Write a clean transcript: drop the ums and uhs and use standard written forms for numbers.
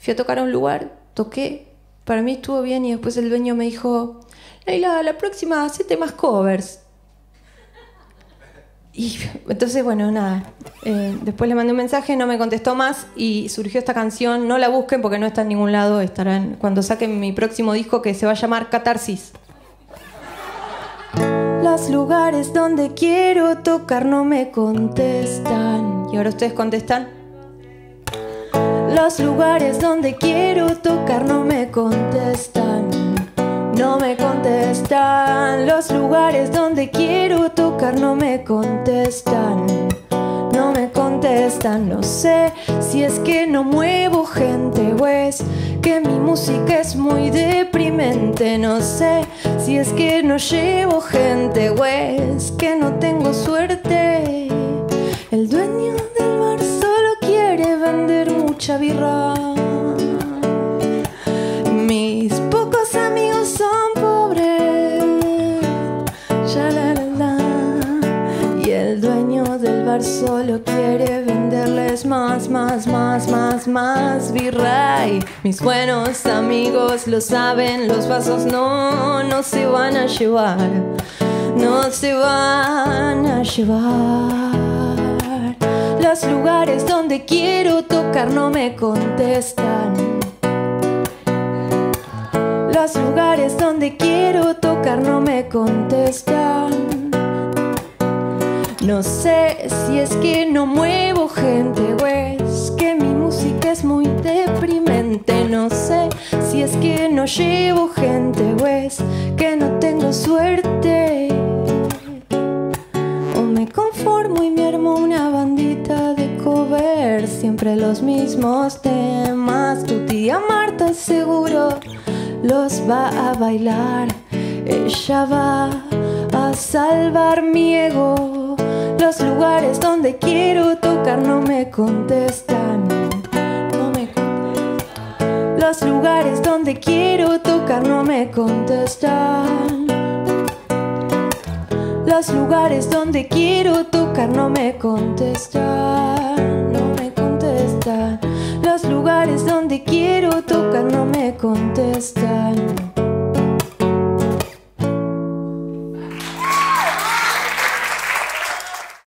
Fui a tocar a un lugar, toqué, para mí estuvo bien y después el dueño me dijo: Leila, la próxima hacete más covers. Y entonces, bueno, nada. Después le mandé un mensaje, no me contestó más y surgió esta canción. No la busquen porque no está en ningún lado. Estará cuando saquen mi próximo disco, que se va a llamar Catarsis. Los lugares donde quiero tocar no me contestan. Y ahora ustedes contestan. Los lugares donde quiero tocar no me contestan. No me contestan. Los lugares donde quiero tocar no me contestan. No me contestan. No sé si es que no muevo gente o es que mi música es muy deprimente. No sé si es que no llevo gente o es que no tengo suerte. El dueño del bar solo quiere vender mucha birra. Mis pocos amigos son pobres. Ya la la la. Y el dueño del bar solo quiere venderles más birra. Y mis buenos amigos lo saben, los vasos no se van a llevar. No se van a llevar. Los lugares donde quiero tocar no me contestan. Los lugares donde quiero tocar no me contestan. No sé si es que no muevo gente o es que mi música es muy deprimente. No sé si es que no llevo gente o es que no tengo suerte. O me conformo y me armo una bandita de cover, siempre los mismos temas. Tu tía Marta seguro los va a bailar. Ella va a salvar mi ego. Los lugares donde quiero tocar no me contestan. No me contestan. Los lugares donde quiero tocar no me contestan. Los lugares donde quiero tocar no me contestan. No me contestan. Los lugares donde quiero tocar no me contestan.